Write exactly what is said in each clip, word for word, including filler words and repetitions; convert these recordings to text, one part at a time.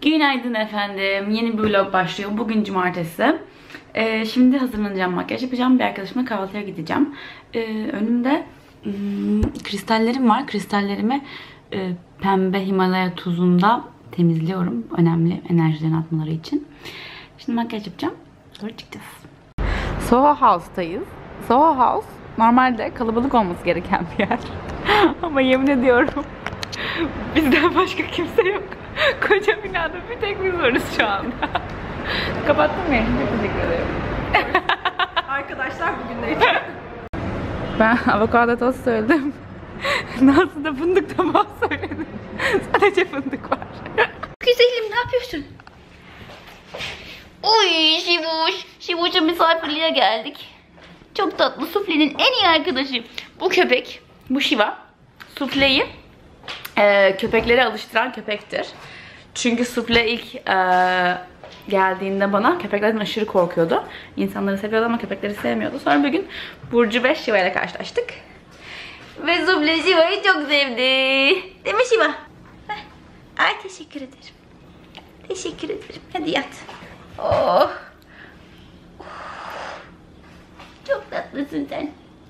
Günaydın efendim. Yeni bir vlog başlıyor. Bugün cumartesi. Ee, şimdi hazırlanacağım, makyaj yapacağım. Bir arkadaşımla kahvaltıya gideceğim. Ee, önümde hmm, kristallerim var. Kristallerimi e, pembe Himalaya tuzunda temizliyorum. Önemli enerjilerini atmaları için. Şimdi makyaj yapacağım. Sonra çıkacağız. Soho House'tayız. Soho House normalde kalabalık olması gereken bir yer. Ama yemin ediyorum bizden başka kimse yok. Koca binada bir tek biz varız şu anda. Kapattın mı? Çok teşekkür ederim. Arkadaşlar bugün de için. Ben avokado tost söyledim. Nazlı da fındık tabağı söyledim. Sadece fındık var. Güzelim, ne yapıyorsun? Oy Şivuş. Şivuş'a misafirliğe geldik. Çok tatlı, Sufle'nin en iyi arkadaşı. Bu köpek, bu Şiva. Sufle'yi e, köpeklere alıştıran köpektir. Çünkü Sufle ilk e, geldiğinde bana köpeklerden aşırı korkuyordu. İnsanları seviyordu ama köpekleri sevmiyordu. Sonra bir gün Burcu ve Şiva ile karşılaştık. Ve Sufle Şiva'yı çok sevdi. Değil mi Şiva? Heh. Ay teşekkür ederim. Teşekkür ederim. Hadi yat. Oh. Çok tatlısın sen.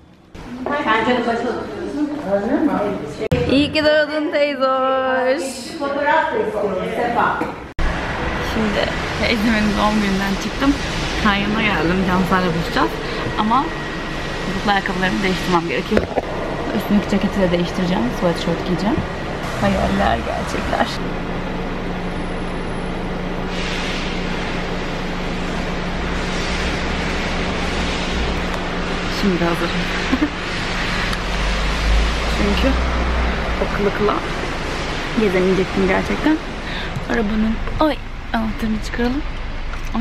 İyi ki doğdun teyzoş. Şimdi teyzemin doğum gününden çıktım. Kanyon'a geldim. Cansar'la buluşacağız. Ama bu ayakkabılarımı değiştirmem gerekiyor. Üstündeki ceketi de değiştireceğim. Sweatshirt giyeceğim. Hayaller, gerçekler. Şimdi hazırım. Çünkü o kılıkla gezemeyecektim gerçekten. Arabanın ay anahtarını çıkaralım. Ay.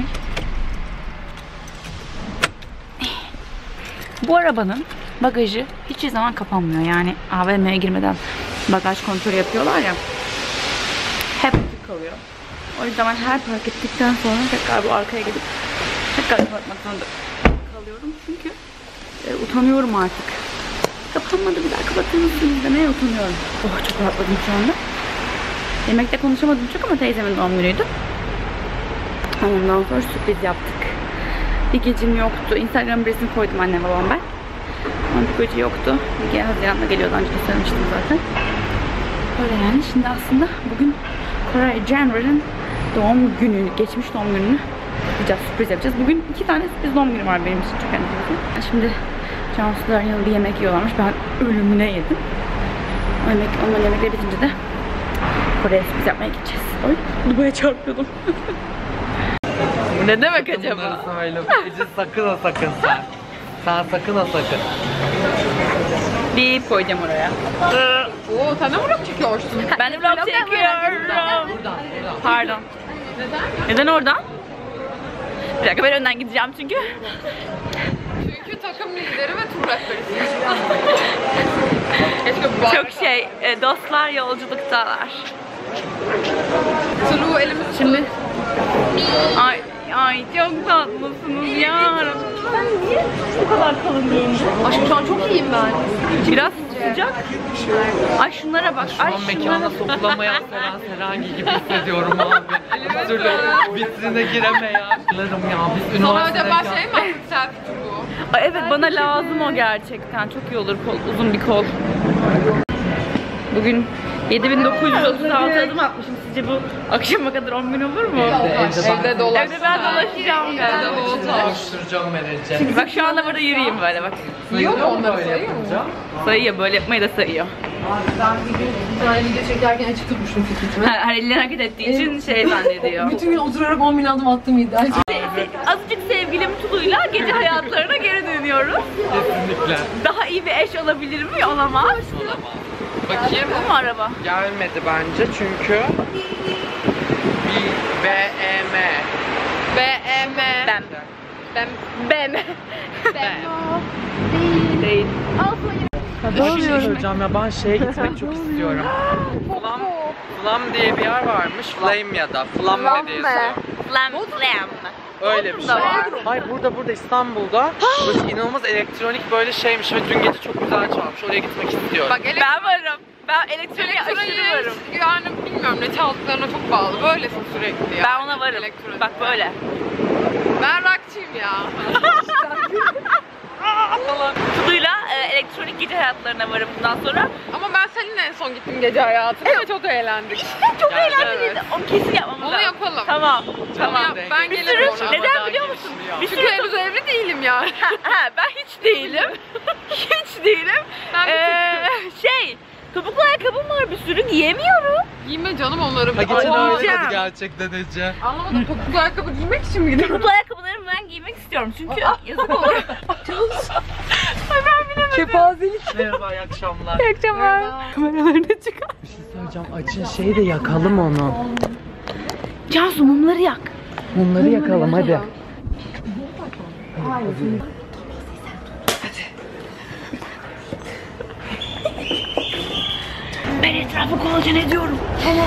Bu arabanın bagajı hiçbir zaman kapanmıyor. Yani A V M'ye girmeden bagaj kontrolü yapıyorlar ya. Hep açık kalıyor. O yüzden ben her park ettikten sonra tekrar bu arkaya gidip tekrar kapatmak zorunda kalıyorum. Çünkü e, utanıyorum artık. Kapanmadı, bir daha kapatır mısınız demeye utanıyorum. Oh, çok rahatladım şu anda. Yemekte konuşamadım çok ama teyzemin doğum günüydü. Ondan sonra sürpriz yaptık. Bir gecim yoktu. Instagram resim koydum annem babam ben. Ama bir gece yoktu. Bir Haziran'da geliyordu, önce de söylemiştim zaten. Öyle yani. Şimdi aslında bugün Koray Jenner'ın doğum günü, geçmiş doğum gününü yapacağız, sürpriz yapacağız. Bugün iki tane sürpriz doğum günü var benim için, çok önemli. Şimdi Cansu'ların yanında bir yemek yiyorlarmış. Ben ölümüne yedim. O yemek, onların yemekleri bitince de Kore'ye sürpriz yapmaya gideceğiz. Ay, Dubai'ye çarpıyordum. Bu ne demek acaba? Ece sakın ha sakın sen. Sen sakın ha sakın. Bir koyacağım oraya. Oo, sen de vlog çekiyorsun. Ben de vlog çekiyorum. Buradan, buradan. Pardon. Neden? Neden oradan? Bir dakika, ben önden gideceğim çünkü. Çünkü takım lideri ve tur rehberisin. Keşke bu Çok şey, e, dostlar yolculuktalar. turu elimiz Şimdi ay ay çok tatlısınız ya. Sen niye bu kadar kalın giyindin? Aşkım şu an çok iyiyim ben. Biraz sıcak. Ay şunlara bak. Ay Şu an şunlara mekana sokulamayan Seren Serengil gibi hissediyorum abi. Bir türlü vitrine gireme ya. Anlarım ya, biz Sana üniversitedeyken... acaba şey mi attık selfie turu? Ay evet, bana lazım o gerçekten. Çok iyi olur, kol, uzun bir kol. Bugün yedi bin dokuz yüz otuz altı adım atmışım. Sizce bu akşama kadar on bin olur mu? Evde dolaş. Evde ben dolaşacağım. Evde volta. Koşturacağım Merece. Bak şu anda burada yürüyeyim böyle bak. Yiyor mu onları, Böyle sayıyor mu? yapacağım. Sayıyor, böyle yapmayı da sayıyor. Ben bir gün bir tane video çekerken açık tutmuştum fikrimi. Her, her elini hareket ettiği için şey zannediyor. Bütün gün oturarak on bin adım attım iddia ediyorum. Azıcık sevgilim Tulu'yla gece hayatlarına geri dönüyoruz. Kesinlikle. Daha iyi bir eş olabilir mi? Olamaz. Bakayım. Bu mu araba? Gelmedi bence çünkü bir B E M. B E M. Ben. Ben. Ben. Ben. Değil. Bir şey söyleyeceğim ya, ben şeye gitmek çok istiyorum. Flam, Flam diye bir yer varmış. Flame ya da Flamme diye yazıyor. Flam flam. Öyle bir şey. Hayır, burada burada İstanbul'da böyle inanılmaz elektronik böyle şeymiş ve dün gece çok güzel çalmış. Oraya gitmek istiyorum. Bak ele Ben varım. Ben elektroniğe aşırı varım. Yani bilmiyorum ne çaldıklarına çok bağlı. Böylesin sürekli ya. Ben ona varım. Elektronik. Bak böyle. Ben rockçıyım ya. Tutuyla e, elektronik gece hayatlarına varım bundan sonra. Ama ben seninle en son gittim gece hayatına ve çok eğlendik. Çok Yani eğlenceli. evet. O kesin yapmamız Onu lazım. yapalım. Tamam. Tamam. Yap, ben Bir gelirim sürü, ona. neden biliyor musun? Bir Çünkü sürü henüz evli değilim yani. ha, ha, ben hiç değilim. Hiç değilim. Ben bir Ee, şey, topuklu ayakkabım var bir sürü giyemiyorum. Giyme canım onları. Ha geçen Ay, öyle yiyeceğim. dedi gerçekten Ece. Anlamadım, topuklu ayakkabı giymek için mi gidiyorum? Topuklu ayakkabılarımı ben giymek istiyorum çünkü yazık olur. Kepazelik. Merhaba, iyi akşamlar. İyi akşamlar. Kameralarına çıkar. Bir şey söyleyeceğim. Açın şeyi de yakalım onu. Cansu mumları yak. Bunları yakalım hadi. Ben etrafı kolajen ediyorum.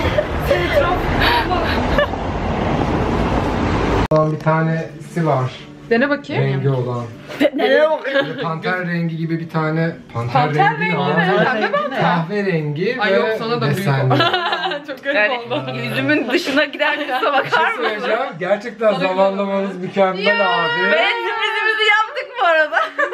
Bir tanesi var. Dene bakayım. Rengi olan. Nereye bakıyorsun? Böyle panter rengi gibi bir tane panter, Panter rengi rengi ama mi? Pembe panter. kahve rengi Ay ve yok, sana da büyük desenli. Çok garip Yani oldu. yüzümün dışına gider kısa Bir şey bakar mısın? söyleyeceğim. Gerçekten zamanlamanız mükemmel abi. Ve sürprizimizi yaptık bu arada.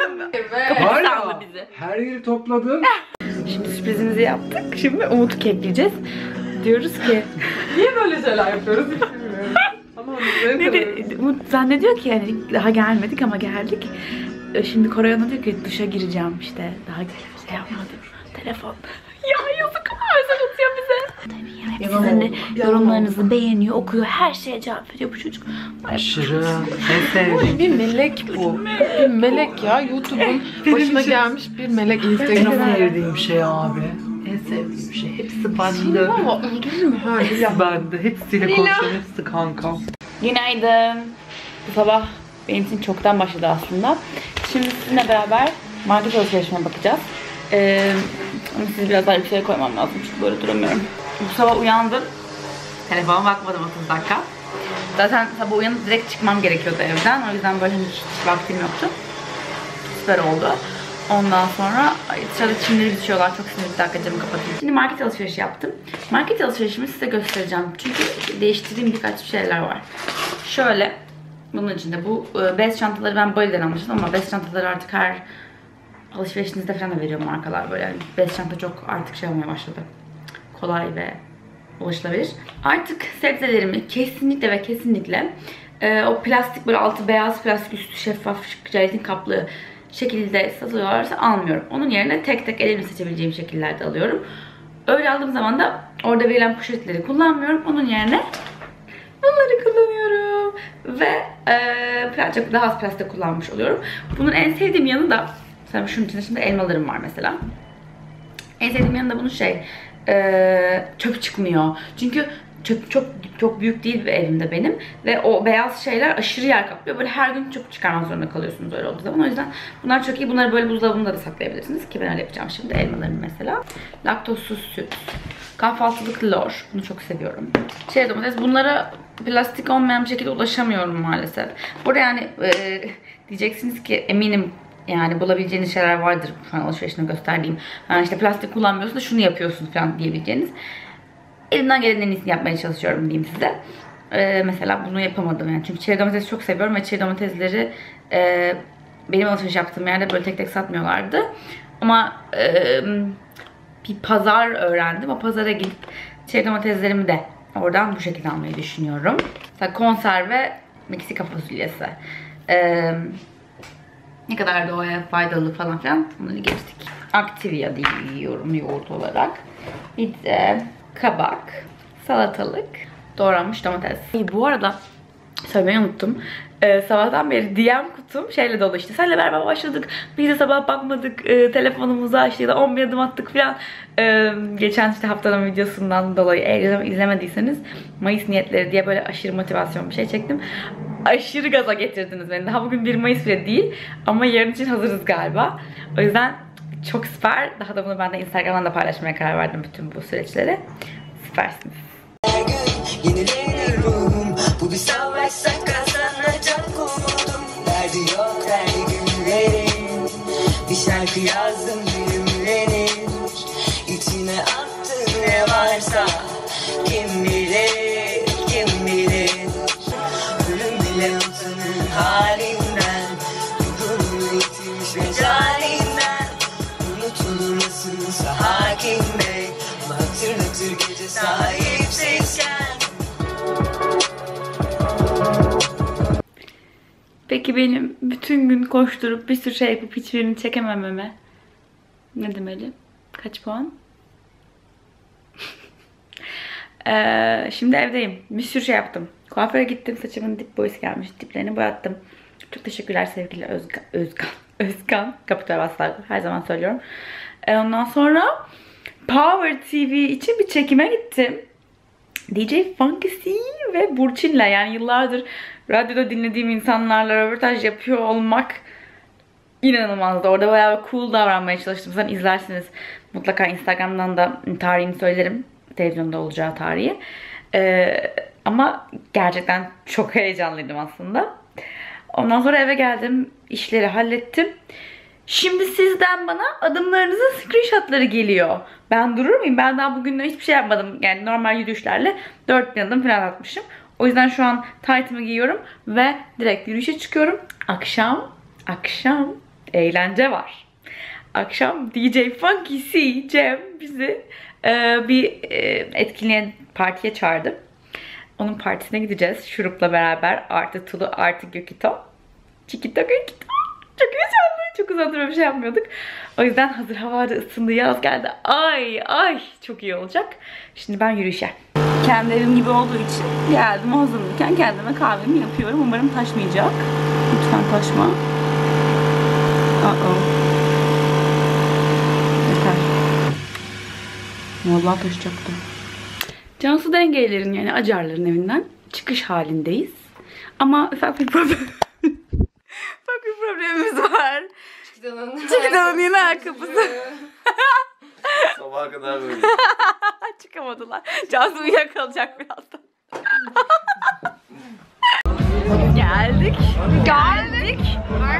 Var sandı ya, bizi. her yeri topladım. Şimdi sürprizimizi yaptık. Şimdi Umut'u kepleyeceğiz. Diyoruz ki Niye böyle şeyler yapıyoruz hiç bilmiyorum. Ama ne de- Umut zannediyor ki yani daha gelmedik ama geldik. E, Şimdi Koray ona diyor ki duşa gireceğim işte. Daha bir şey yapmadım. Telefon. Ya yazık ama mesaj atıyor bize. Tabii yani sizin de yorumlarınızı beğeniyor, okuyor, her şeye cevap veriyor bu çocuk. Aşırı. En sevdiğim. bir melek bu. Bir melek ya. YouTube'un başına gelmiş bir melek Instagram'ın. En sevdiğim şey abi. En sevdiğim şey. Hepsi bende. Ama öldürür mü? Ha, Hepsi bende. Hepsiyle konuşuyorum. Hepsi kankam. Günaydın. Bu sabah benim için çoktan başladı aslında. Şimdi sizinle beraber market alışverişine bakacağız. Ee, ama sizi biraz daha yükseğe koymam lazım çünkü böyle duramıyorum. Bu sabah uyandım. Telefona bakmadım otuz dakika. Zaten sabah uyanıp direkt çıkmam gerekiyordu evden. O yüzden böyle hiç vaktim yoktu. Süper oldu. Ondan sonra ay, dışarıda çimleri biçiyorlar. Çok sinirli, bir dakika camı kapatayım. Şimdi market alışverişi yaptım. Market alışverişimi size göstereceğim. Çünkü değiştirdiğim birkaç şeyler var. Şöyle, bunun içinde bu e, bez çantaları ben Bali'den almıştım ama bez çantaları artık her alışverişinizde falan da veriyor markalar böyle. Yani bez çanta çok artık şey olmaya başladı. Kolay ve ulaşılabilir. Artık sebzelerimi kesinlikle ve kesinlikle e, o plastik böyle altı beyaz plastik üstü şeffaf jelatin kaplı şekilde satıyorlarsa almıyorum. Onun yerine tek tek elimle seçebileceğim şekillerde alıyorum. Öyle aldığım zaman da orada verilen poşetleri kullanmıyorum. Onun yerine bunları kullanıyorum. Ve e, birazcık daha az plastik kullanmış oluyorum. Bunun en sevdiğim yanı da, mesela şunun içinde şimdi elmalarım var mesela. En sevdiğim yanı da bunun şey, e, çöp çıkmıyor. Çünkü çöp çok çok büyük değil bir evimde benim. Ve o beyaz şeyler aşırı yer kaplıyor. Böyle her gün çöp çıkarmak zorunda kalıyorsunuz öyle olduğu zaman. O yüzden bunlar çok iyi. Bunları böyle buzdolabında da saklayabilirsiniz. Ki ben öyle yapacağım şimdi elmalarımı mesela. Laktozsuz süt. Kahvaltılık lor. Bunu çok seviyorum. Şey domates. Bunlara plastik olmayan bir şekilde ulaşamıyorum maalesef. Burada yani e, diyeceksiniz ki eminim yani bulabileceğiniz şeyler vardır şu an alışverişine gösterdiğim. Yani işte plastik kullanmıyorsun da şunu yapıyorsun falan diyebileceğiniz. Elimden gelenin en iyisini yapmaya çalışıyorum diyeyim size. Ee, mesela bunu yapamadım yani. Çünkü çeri domatesi çok seviyorum ve çeri domatesleri e, benim alışveriş yaptığım yerde böyle tek tek satmıyorlardı. Ama e, bir pazar öğrendim. O pazara gidip çeri domateslerimi de oradan bu şekilde almayı düşünüyorum. Mesela konserve Meksika fasulyesi. Ee, ne kadar doğaya faydalı falan filan bunları geçtik. Activia diye yiyorum yoğurt olarak. Bir de kabak, salatalık, doğranmış domates. Bu arada söylemeyi unuttum. Ee, sabahtan beri D M kutum şeyle dolu işte. Seninle beraber başladık. Biz de sabah bakmadık. E, telefonumuzu açtık ya da on bir adım attık falan. E, geçen işte haftanın videosundan dolayı eğer izlemediyseniz Mayıs niyetleri diye böyle aşırı motivasyon bir şey çektim. Aşırı gaza getirdiniz beni. Daha bugün bir Mayıs bile değil. Ama yarın için hazırız galiba. O yüzden çok süper. Daha da bunu ben de Instagram'dan da paylaşmaya karar verdim bütün bu süreçleri. Süpersiniz. Yenileniyorum. Bu bir savaşsa kazanacak umudum. Derdi yok her günlerim. Bir şarkı yazdım düğümlenir. İçine al. Peki benim bütün gün koşturup bir sürü şey yapıp hiçbirini çekemememe ne demeli? Kaç puan? ee, şimdi evdeyim. Bir sürü şey yaptım. Kuaföre gittim. Saçımın dip boyası gelmiş. Diplerini boyattım. Çok teşekkürler sevgili Özgan. Özgan. Özgan. Kapital Vaslar. Her zaman söylüyorum. Ee, ondan sonra Power T V için bir çekime gittim. D J Funky C ve Burçin'le, yani yıllardır radyoda dinlediğim insanlarla röportaj yapıyor olmak inanılmazdı. Orada bayağı cool davranmaya çalıştım. Sen izlersiniz. Mutlaka Instagram'dan da tarihini söylerim. Televizyonda olacağı tarihi. Ee, ama gerçekten çok heyecanlıydım aslında. Ondan sonra eve geldim. İşleri hallettim. Şimdi sizden bana adımlarınızın screenshotları geliyor. Ben durur muyum? Ben daha bugün hiçbir şey yapmadım. Yani normal yürüyüşlerle dört bin adım falan atmışım. O yüzden şu an taytımı giyiyorum ve direkt yürüyüşe çıkıyorum. Akşam, akşam eğlence var. Akşam D J Funky C, Cem bizi e, bir e, etkinliğe, partiye çağırdı. Onun partisine gideceğiz. Şurup'la beraber. Artı Tulu, artı Gökito. Çikito Gökito. Çok heyecanlı. Çok uzun bir şey yapmıyorduk. O yüzden hazır havada ısındı, yaz geldi. Ay ay çok iyi olacak. Şimdi ben yürüyüşe. Kendi evim gibi olduğu için geldim hazırlanırken kendime kahvemi yapıyorum. Umarım taşmayacak. Lütfen taşma. Uh-oh. Yeter. Vallahi taşacaktı. Cansu Dengeyler'in, yani Acarların evinden çıkış halindeyiz. Ama ufak bir problem. ufak bir problemimiz var. Çıkıdanın yeni ayakkabısı. Sabaha kadar böyle. Çıkamadılar. Cansu uyuyakalacak birazdan. Geldik. Geldik. Geldik.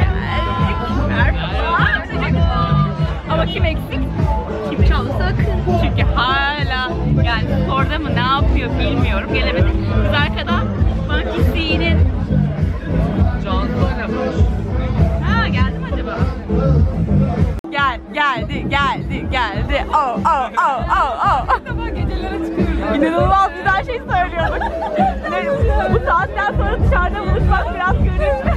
Merhaba. Ama kim eksik? Kim çalsa akın. Çünkü hala yani orada mı ne yapıyor bilmiyorum. Gelemedik. Biz arkada Funky C'nin Cansu'yla var. Ha geldi mi acaba? Gel, geldi, geldi, geldi. Oh, oh, oh, oh, oh. Sabah gecelere çıkıyoruz. İnanılmaz güzel şey söylüyorduk. Bu saatten sonra dışarıda buluşmak biraz gönüllü.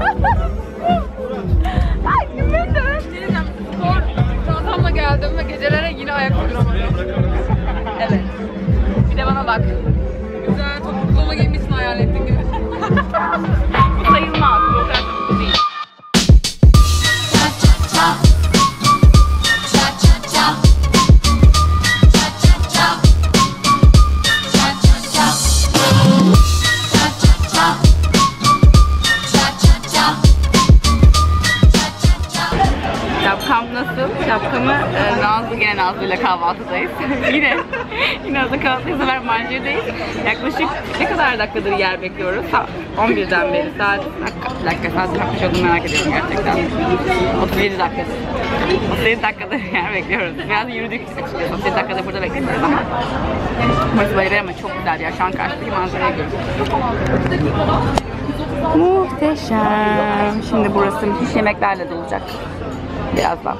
Ay gülmedim. Spor çantamla geldim ve gecelere yine ayakta duramadım. Evet. Bir de bana bak. Güzel topukluğumu giymişsin hayal ettiğin gibi. Bu sayılmaz. Bu kadar topuklu değil. Şapkam nasıl? Şapkamı e, Nazlı, gene Nazlı'yla kahvaltıdayız. yine yine Nazlı kahvaltıyız. Bu sefer Mancır'dayız. Yaklaşık ne kadar dakikadır yer bekliyoruz? Ha, on birden beri saat dakika, dakika saat kaç olduğunu merak ediyorum gerçekten. otuz yedi dakikadır. otuz yedi dakikadır yer bekliyoruz. Biraz yürüdük açıkçası. otuz yedi dakikadır burada bekliyoruz ama. Burası böyle ama çok güzel ya. Şu an karşıdaki manzaraya görüyoruz. Muhteşem. Şimdi burası müthiş yemeklerle dolacak. Birazdan.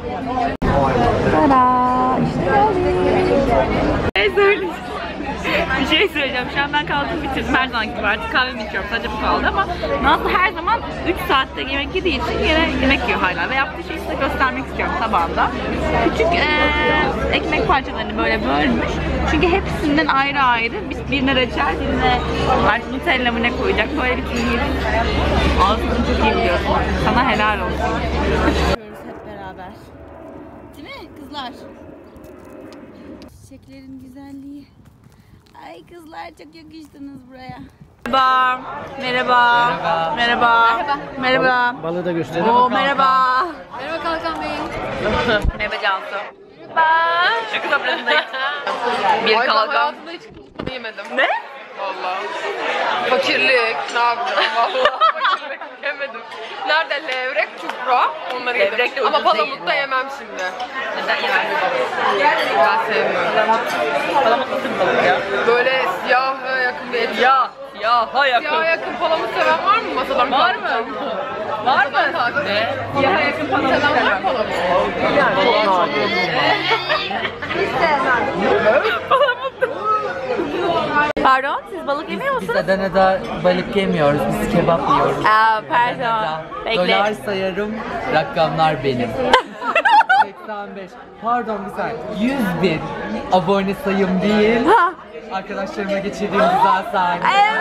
Tada! İşte geldik. Bir şey söyleyeceğim. Şu an ben kahvaltımı bitirdim. Her zaman gibi artık kahvemi içiyorum. Sadece bu kaldı ama Nazlı her zaman üç saatte yemek yediği için yine yemek yiyor hala. Ve yaptığı şeyi size göstermek istiyorum tabağında. Küçük ee, ekmek parçalarını böyle bölmüş. Çünkü hepsinden ayrı ayrı. Birine reçel, birine artık Nutella mı ne koyacak. Böyle bir şey yedik. Ağzını çok iyi biliyorsun. Sana helal olsun. Hep beraber. Değil mi kızlar? Çiçeklerin güzelliği. Ay kızlar çok yakıştınız buraya. Merhaba. Merhaba. Merhaba. Merhaba. Merhaba. Balığı da gösterelim. Oo merhaba. Merhaba Kalkan Bey. Merhaba Cansu. Merhaba. Şaka sofrasındayız. Bir Ay, kalkan. ben hayatımda hiç kutlu yemedim. Ne? Vallahi. Fakirlik. Ne yapacağım? Vallahi fakirlik yemedim. Nerede levrek, çupra? Onları yedim. Levrek de Ama ucuz palamut değil. da yemem şimdi. Neden yemezsin? Ben sevmiyorum. Palamut nasıl bir balık ya? Böyle siyaha yakın bir et. Ya. Ya. Ha yakın. Siyaha yakın palamut seven var mı? Masadan Var mı? Var mı? Siyaha yakın palamut seven var mı palamut? Yani çok nadir. Palamut. Pardon, siz balık yemiyor Biz musunuz? Adana'da balık yemiyoruz, biz kebap yiyoruz. Aa, pardon. Adana'da Bekle. dolar sayarım, rakamlar benim. seksen beş, pardon bir saniye, yüz bin abone sayım değil. Arkadaşlarıma geçirdiğim güzel sahne.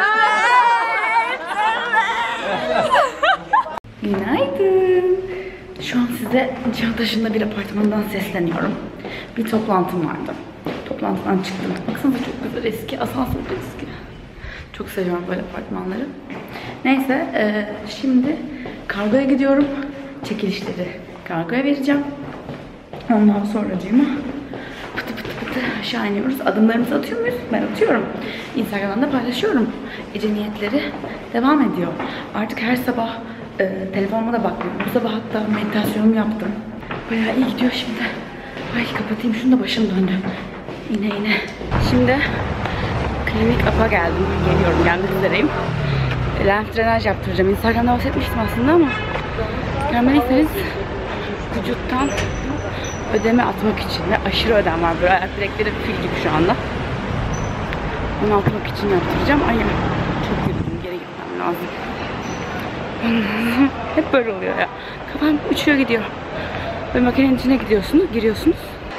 Günaydın. Şu an size Nişantaşı'nda bir apartmandan sesleniyorum. Bir toplantım vardı. Toplantıdan çıktım. Baksanıza çok güzel, eski, asansör eski. Çok seviyorum böyle apartmanları. Neyse, e, şimdi kargoya gidiyorum. Çekilişleri kargoya vereceğim. Ondan sonracığıma pıtı pıtı pıtı aşağı iniyoruz. Adımlarımızı atıyor muyuz? Ben atıyorum. Instagram'dan da paylaşıyorum. Ece niyetleri devam ediyor. Artık her sabah e, telefonuma da bakmıyorum. Bu sabah hatta meditasyonumu yaptım. Bayağı iyi gidiyor şimdi. Ay kapatayım şunu da, başım döndü. İne ine. Şimdi klinik apa geldim. Geliyorum, gelmek üzereyim. Lenf drenaj yaptıracağım. Instagram'da bahsetmiştim aslında ama görmeliyseniz vücuttan ödeme atmak için ve aşırı ödem var. Böyle ayak bilekleri fil gibi şu anda. Onu atmak için yaptıracağım. Ay çok yürüdüm, geri gitmem lazım. Hep böyle oluyor ya. Kafam uçuyor gidiyor. Böyle makinenin içine gidiyorsunuz, giriyorsunuz.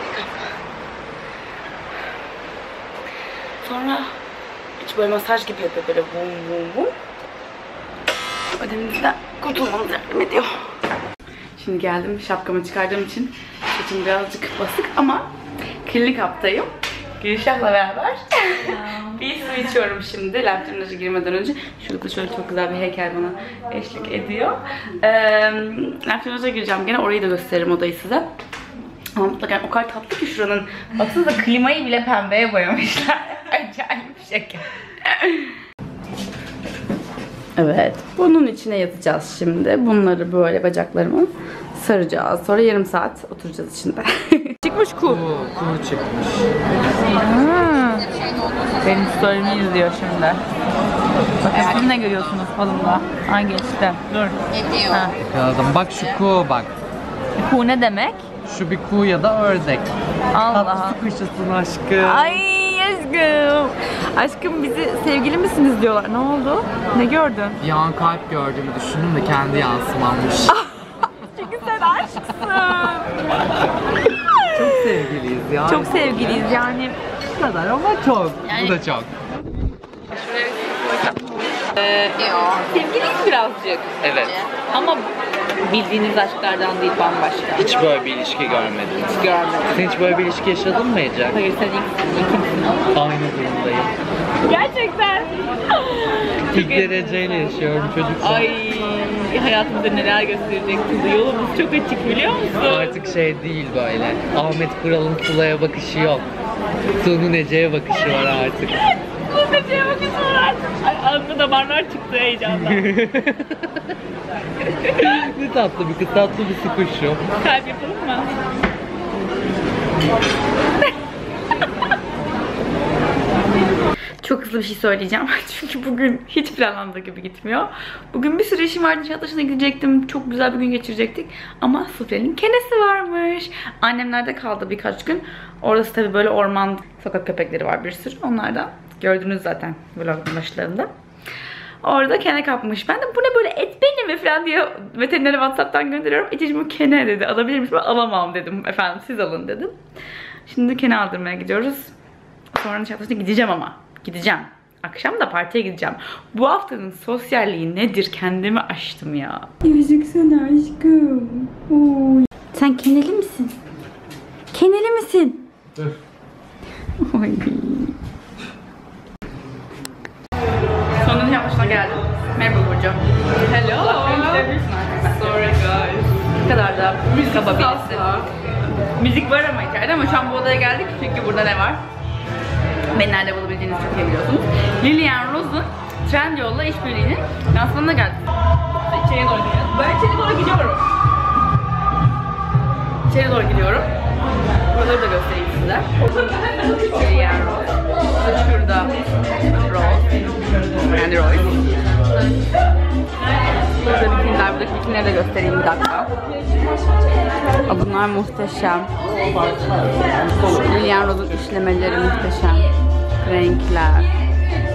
Sonra hiç böyle masaj gibi yapıyor, böyle bum bum bum. Ödeminizden kurtulmanız yardım ediyor. Şimdi geldim, şapkamı çıkardığım için saçım birazcık basık ama klinik aptayım. Gülşah'la beraber bir su içiyorum şimdi. Lenf drenajı girmeden önce. Şurada şöyle çok güzel bir heykel bana eşlik ediyor. Ee, Lenf drenaja gireceğim gene, orayı da gösteririm odayı size. Ama mutlaka o kadar tatlı ki şuranın. Baksanıza klimayı bile pembeye boyamışlar. Acayip şeker. Evet, bunun içine yatacağız şimdi. Bunları böyle bacaklarımı saracağız. Sonra yarım saat oturacağız içinde. Çıkmış kum. Bu kuru çıkmış. Benim story'mi izliyor şimdi. Bakın siz ne görüyorsunuz falımda? Ha geçti. Dur. Ha. Yakaladım. Bak şu kuğu bak. Kuğu ne demek? Şu bir kuğu ya da ördek. Allah. Tatlı kuşasın aşkım. Ay aşkım. Aşkım bizi sevgili misiniz diyorlar. Ne oldu? Ne gördün? Bir an kalp gördüğümü düşündüm de kendi yansımammış. Çünkü sen aşksın. Çok sevgiliyiz ya. Çok sevgiliyiz yani. Bu kadar ama çok. Bu da çok. Sevgiliyiz birazcık. Evet. Ama bildiğiniz aşklardan değil, bambaşka. Hiç böyle bir ilişki görmedim. Hiç görmedim. Sen hiç böyle bir ilişki yaşadın mı Ece? Hayır, sen ilk, ikimsin. Aynı durumdayım. Gerçekten. İlk dereceyle yaşıyorum çocuk. Ay, hayatımda neler gösterecek kızı. Yolumuz çok açık, biliyor musun? Artık şey değil böyle. Ahmet Kural'ın Tula'ya bakışı yok. Tuğ'un Ece'ye bakışı var artık. Bu Ece'ye bakıyorsun artık. Ay, ağzımda damarlar çıktı heyecandan. Ne tatlı bir kız, tatlı bir su kuşu. Kalp yapalım mı? Çok hızlı bir şey söyleyeceğim. Çünkü bugün hiç planlandığı gibi gitmiyor. Bugün bir sürü işim vardı. Nişantaşı'na gidecektim. Çok güzel bir gün geçirecektik. Ama Sufle'nin kenesi varmış. Annemlerde kaldı birkaç gün. Orası tabii böyle orman, sokak köpekleri var bir sürü. Onlardan gördünüz zaten vlogun başlarında. Orada kene kapmış. Ben de bu ne böyle, et beni mi falan diye veterinere WhatsApp'tan gönderiyorum. Ececiğim bu kene dedi. Alabilir misin? Alamam dedim. Efendim siz alın dedim. Şimdi kene aldırmaya gidiyoruz. Sonra Nişantaşı'na gideceğim ama. Gideceğim. Akşam da partiye gideceğim. Bu haftanın sosyalliği nedir? Kendimi aştım ya. Gözüksene aşkım. Oy. Sen keneli misin? Keneli misin? Dur. Oy. Sonunda Nişantaşı'na geldim. Merhaba Burcu. Hello. Sorry guys. Ne kadar da kaba birisi. Müzik var ama içeride, ama şu an bu odaya geldik çünkü burada ne var? Beni nerede bulabildiğinizi çok iyi biliyorsunuz. Lilian Rose'un Trendyol'la işbirliğinin lansmanına geldik. İçeriye doğru gidiyoruz. Ben içeri doğru gidiyorum. İçeri doğru gidiyorum. Buraları da göstereyim size. Lilian Rose. Şurada Rose. Yani Roy. Burada bikinler, buradaki bikinleri de göstereyim bir dakika. Bunlar muhteşem. Lilian Rose'un işlemeleri muhteşem. Renkler.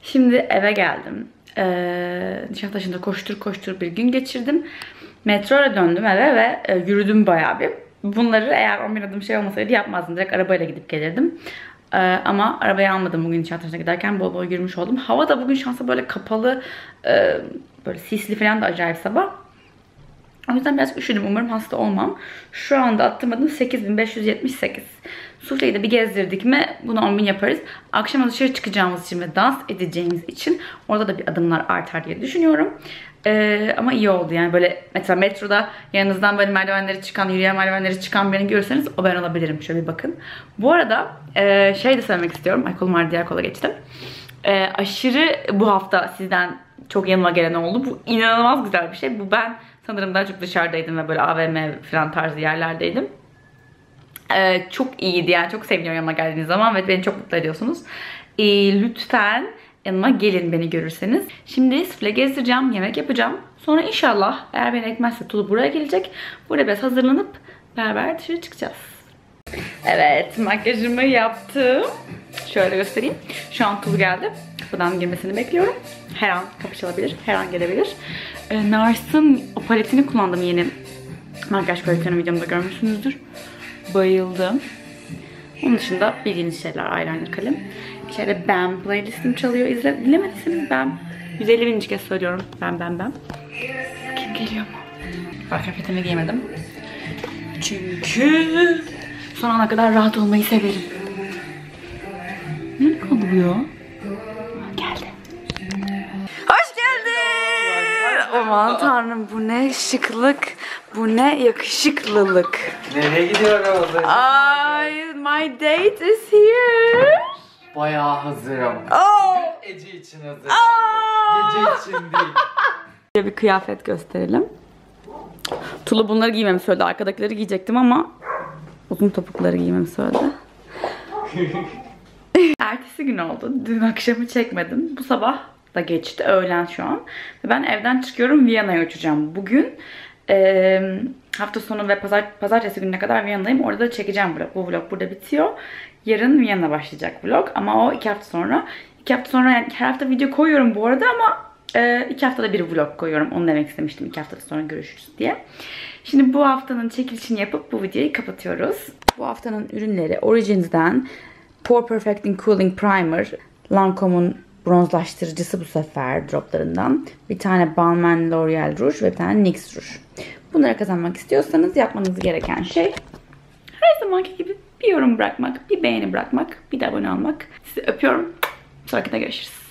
Şimdi eve geldim. Ee, Nişantaşı'nda koştur koştur bir gün geçirdim. Metroyla döndüm eve ve e, yürüdüm bayağı bir. Bunları eğer on bin adım şey olmasaydı yapmazdım. Direkt arabayla gidip gelirdim. Ee, ama arabayı almadım bugün Nişantaşı'na giderken. Bol bol yürümüş oldum. Hava da bugün şansa böyle kapalı, e, böyle sisli falan da acayip sabah. O yüzden biraz üşüdüm. Umarım hasta olmam. Şu anda attığım adım sekiz bin beş yüz yetmiş sekiz. Sufleyi de bir gezdirdik mi bunu on bin yaparız. Akşam dışarı çıkacağımız için ve dans edeceğimiz için orada da bir adımlar artar diye düşünüyorum. Ee, ama iyi oldu yani, böyle mesela metroda yanınızdan böyle merdivenleri çıkan, yürüyen merdivenleri çıkan birini görürseniz o ben olabilirim. Şöyle bir bakın. Bu arada e, şey de söylemek istiyorum. Ay kolum var, diğer kola geçtim. E, aşırı bu hafta sizden çok yanıma gelen oldu. Bu inanılmaz güzel bir şey. Bu ben sanırım daha çok dışarıdaydım ve böyle A V M falan tarzı yerlerdeydim. Ee, çok iyiydi yani, çok seviniyorum yanıma geldiğiniz zaman ve beni çok mutlu ediyorsunuz. Ee, lütfen yanıma gelin beni görürseniz. Şimdi sufle gezdireceğim, yemek yapacağım. Sonra inşallah eğer beni ekmezse Tulu buraya gelecek. Burada biraz hazırlanıp beraber dışarı çıkacağız. Evet, makyajımı yaptım. Şöyle göstereyim. Şu an Tulu geldi. Kapıdan girmesini bekliyorum. Her an kapı çalabilir, her an gelebilir. Ee, Nars'ın o paletini kullandım, yeni makyaj paletini, videomda görmüşsünüzdür. Bayıldım. Onun dışında bildiğiniz şeyler, eyeliner, kalem. İçeride Bam playlistim çalıyor. İzle, dinlemediyseniz Bam. yüz elli bininci kez söylüyorum. Bam bam bam. Kim geliyor mu? Bak, kıyafetimi giymedim. Çünkü son ana kadar rahat olmayı severim. Ne kalıyor? Geldi. Hoş geldin. Aman tanrım, bu ne şıklık. Bu ne yakışıklılık. Nereye gidiyoruz? Ay, my date is here. Bayağı hazırım. Oh. Ece için hazırım. Oh. Gece için değil. Bir kıyafet gösterelim. Tulu bunları giymemi söyledi. Arkadakileri giyecektim ama uzun topukları giymemi söyledi. Ertesi gün oldu. Dün akşamı çekmedim. Bu sabah da geçti. Öğlen şu an. Ve ben evden çıkıyorum. Viyana'ya uçacağım bugün. Ee, hafta sonu ve pazar, pazartesi gününe kadar Viyana'dayım. Orada da çekeceğim vlog. Bu vlog burada bitiyor. Yarın Viyana başlayacak vlog. Ama o iki hafta sonra. İki hafta sonra, yani her hafta video koyuyorum bu arada ama e, iki haftada bir vlog koyuyorum. Onu demek istemiştim. İki hafta sonra görüşürüz diye. Şimdi bu haftanın çekilişini yapıp bu videoyu kapatıyoruz. Bu haftanın ürünleri Origins'den Pore Perfecting Cooling Primer, Lancome'un bronzlaştırıcısı bu sefer droplarından. Bir tane Balmain L'Oreal Rouge ve bir tane N Y X Rouge. Bunları kazanmak istiyorsanız yapmanız gereken şey her zamanki gibi bir yorum bırakmak, bir beğeni bırakmak, bir de abone olmak. Sizi öpüyorum. Sonrakinde görüşürüz.